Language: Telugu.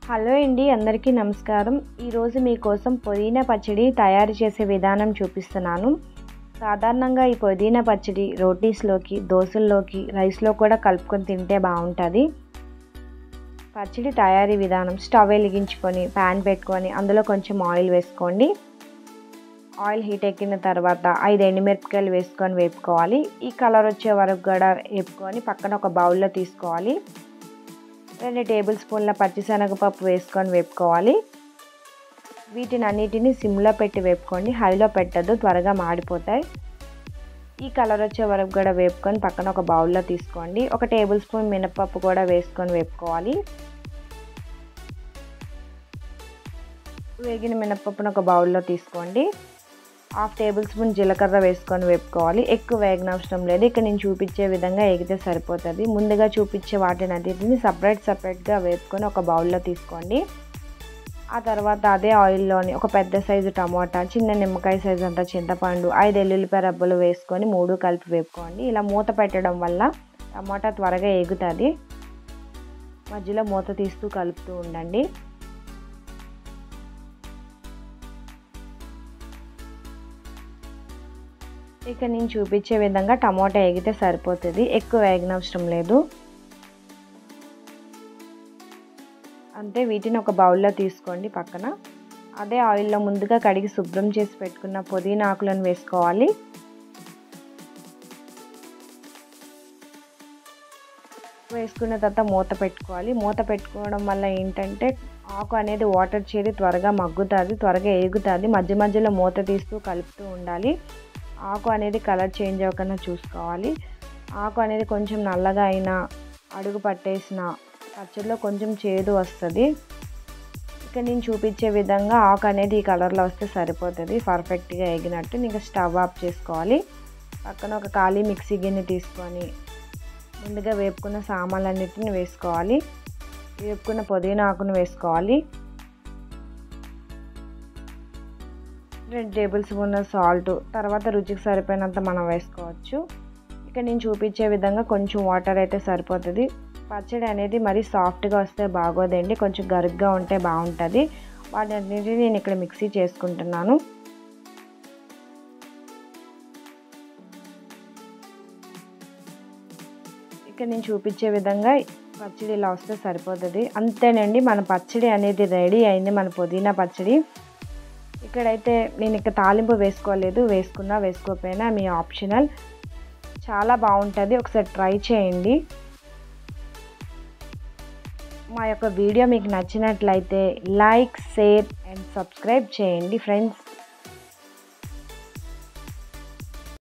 హలో అండి, అందరికీ నమస్కారం. ఈరోజు మీకోసం పుదీనా పచ్చడి తయారు చేసే విధానం చూపిస్తున్నాను. సాధారణంగా ఈ పుదీనా పచ్చడి రోటీస్లోకి, దోశల్లోకి, రైస్లో కూడా కలుపుకొని తింటే బాగుంటుంది. పచ్చడి తయారీ విధానం: స్టవ్ వెలిగించుకొని ప్యాన్ పెట్టుకొని అందులో కొంచెం ఆయిల్ వేసుకోండి. ఆయిల్ హీట్ ఎక్కిన తర్వాత 5 ఎండుమిరపకాయలు వేసుకొని వేపుకోవాలి. ఈ కలర్ వచ్చే వరకు కూడా వేపుకొని పక్కన ఒక బౌల్లో తీసుకోవాలి. 2 టేబుల్ స్పూన్ల పచ్చిశనగపప్పు వేసుకొని వేపుకోవాలి. వీటిని అన్నిటిని సిమ్లో పెట్టి వేపుకోండి, హైలో పెట్టద్దు, త్వరగా మాడిపోతాయి. ఈ కలర్ వచ్చే వరకు కూడా వేపుకొని పక్కన ఒక బౌల్లో తీసుకోండి. 1 టేబుల్ స్పూన్ మినపప్పు కూడా వేసుకొని వేపుకోవాలి. వేగిన మినపప్పును ఒక బౌల్లో తీసుకోండి. 1/2 టేబుల్ స్పూన్ జీలకర్ర వేసుకొని వేపుకోవాలి. ఎక్కువ వేగనవసరం లేదు, ఇక్కడ నేను చూపించే విధంగా వేగితే సరిపోతుంది. ముందుగా చూపించే వాటిని అన్నిటిని సపరేట్గా వేపుకొని ఒక బౌల్లో తీసుకోండి. ఆ తర్వాత అదే ఆయిల్లోని ఒక పెద్ద సైజు టమాటా, చిన్న నిమ్మకాయ సైజు అంత చింతపండు, 5 ఎల్లుల్లిపాయ రబ్బలు వేసుకొని 3 కలిపి వేపుకోండి. ఇలా మూత పెట్టడం వల్ల టమాటా త్వరగా వేగుతుంది. మధ్యలో మూత తీస్తూ కలుపుతూ ఉండండి. ఇక నేను చూపించే విధంగా టమాటా వేగితే సరిపోతుంది, ఎక్కువ వేగనవసరం లేదు. అంతే, వీటిని ఒక బౌల్లో తీసుకోండి. పక్కన అదే ఆయిల్లో ముందుగా కడిగి శుభ్రం చేసి పెట్టుకున్న పుదీనా ఆకులను వేసుకోవాలి. వేసుకున్న తర్వాత మూత పెట్టుకోవాలి. మూత పెట్టుకోవడం వల్ల ఏంటంటే ఆకు అనేది వాటర్ చేరి త్వరగా మగ్గుతుంది, త్వరగా వేగుతుంది. మధ్య మధ్యలో మూత తీస్తూ కలుపుతూ ఉండాలి. ఆకు అనేది కలర్ చేంజ్ అవ్వకుండా చూసుకోవాలి. ఆకు అనేది కొంచెం నల్లగా అయినా, అడుగు పట్టేసిన పచ్చడిలో కొంచెం చేదు వస్తుంది. ఇక నేను చూపించే విధంగా ఆకు అనేది ఈ కలర్లో వస్తే సరిపోతుంది, పర్ఫెక్ట్గా వేగినట్టు. ఇంకా స్టవ్ ఆఫ్ చేసుకోవాలి. పక్కన ఒక ఖాళీ మిక్సీ గిన్నె తీసుకొని ముందుగా వేపుకున్న సామాన్లన్నిటిని వేసుకోవాలి. వేపుకున్న పుదీనా ఆకును వేసుకోవాలి. 2 టేబుల్ స్పూన్ల సాల్ట్, తర్వాత రుచికి సరిపోయినంత మనం వేసుకోవచ్చు. ఇక నేను చూపించే విధంగా కొంచెం వాటర్ అయితే సరిపోతుంది. పచ్చడి అనేది మరీ సాఫ్ట్గా వస్తే బాగోదండి, కొంచెం గరుగ్గా ఉంటే బాగుంటుంది. వాటన్నిటిని నేను ఇక్కడ మిక్సీ చేసుకుంటున్నాను. ఇక నేను చూపించే విధంగా పచ్చడి ఇలా వస్తే సరిపోతుంది. అంతేనండి, మన పచ్చడి అనేది రెడీ అయింది, మన పుదీనా పచ్చడి. ఇక్కడైతే నేను ఇక్కడ తాలింపు వేసుకోలేదు, వేసుకున్నా వేసుకోకపోయినా మీ ఆప్షనల్. చాలా బాగుంటుంది, ఒకసారి ట్రై చేయండి. మా యొక్క వీడియో మీకు నచ్చినట్లయితే లైక్, షేర్ అండ్ సబ్స్క్రైబ్ చేయండి ఫ్రెండ్స్.